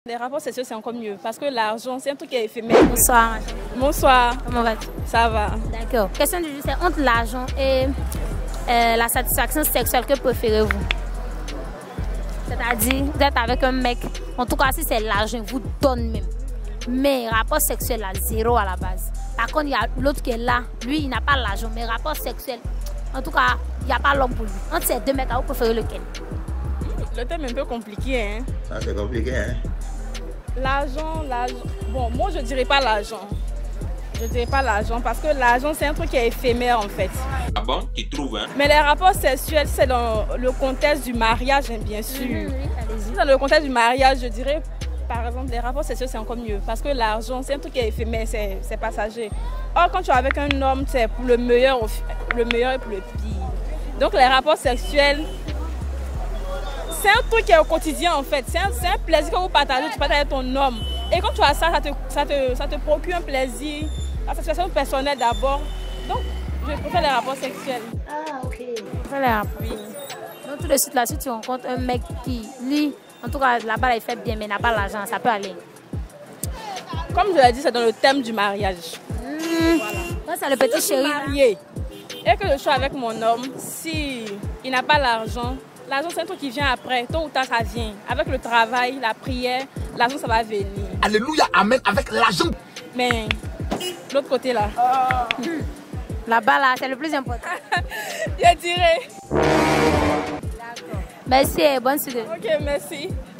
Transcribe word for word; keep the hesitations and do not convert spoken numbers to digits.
Les rapports sexuels, c'est encore mieux parce que l'argent, c'est un truc qui est éphémère. Bonsoir. Bonsoir. Comment vas-tu? Ça va. D'accord. Question du jour, c'est entre l'argent et euh, la satisfaction sexuelle, que préférez-vous? C'est-à-dire, vous êtes avec un mec, en tout cas, si c'est l'argent, il vous donne même. Mais rapport sexuel, à zéro à la base. Par contre, il y a l'autre qui est là. Lui, il n'a pas l'argent, mais rapport sexuel, en tout cas, il n'y a pas l'homme pour lui. Entre ces deux mecs, vous préférez lequel? Le thème est un peu compliqué, hein? Ça, c'est compliqué, hein? L'argent, l'argent. Bon, moi, je dirais pas l'argent. Je dirais pas l'argent parce que l'argent, c'est un truc qui est éphémère, en fait. Ah bon? Tu trouves, hein? Mais les rapports sexuels, c'est dans le contexte du mariage, hein, bien sûr. Mmh, oui, allez-y. Dans le contexte du mariage, je dirais, par exemple, les rapports sexuels, c'est encore mieux. Parce que l'argent, c'est un truc qui est éphémère, c'est passager. Or, quand tu es avec un homme, c'est pour le meilleur, le meilleur et pour le pire. Donc, les rapports sexuels, c'est un truc qui est au quotidien, en fait. C'est un, un plaisir que vous partagez, tu partages avec ton homme. Et quand tu as ça, ça te, ça te, ça te procure un plaisir, la satisfaction personnelle d'abord. Donc, je préfère les rapports sexuels. Ah, ok. Je les rapports. Oui. Donc, tout de suite, là, si tu rencontres un mec qui, lui, en tout cas, là-bas, il fait bien, mais n'a pas l'argent, ça peut aller. Comme je l'ai dit, c'est dans le thème du mariage. Mmh. Voilà. Donc, c'est le petit Si je suis chéri. mariée et que je suis avec mon homme, si il n'a pas l'argent, l'argent, c'est un truc qui vient après. Tôt ou tard, ça vient. Avec le travail, la prière, l'argent, ça va venir. Alléluia, amen, avec l'argent. Mais l'autre côté, là. Oh. Là-bas, là, c'est le plus important. Je dirais. D'accord. Merci et bonne suite. Ok, merci.